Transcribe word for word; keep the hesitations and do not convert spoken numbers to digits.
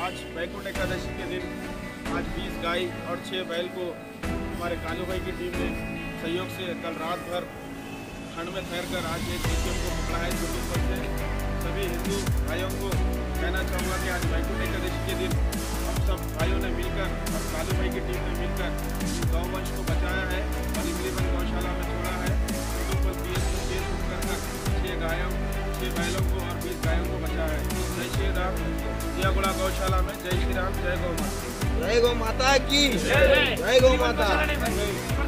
आज वैकुंठ एकादशी के दिन आज बीस गाय और छह बैल को हमारे कालू भाई की टीम ने सहयोग से कल रात भर ठंड में ठहर कर आज एक एटीएम को पकड़ा है। चोटुप्पल से सभी हिंदू भाइयों को कहना चाहूँगा कि आज वैकुंठ एकादशी के दिन हम सब भाइयों ने मिलकर और कालू भाई की टीम ने मिलकर गौवंश को बचाया है और इमलीवन गौशाला में छोड़ा है। चोटुप्पल बीएसएस केस कर कर छः गायों छः बैलों को और बीस गायों को बचाया है। जय श्री राम। दियागुड़ा गौशाला में जय श्री राम, जय गौ माता। जय गौ माता की जय, जय गौ माता।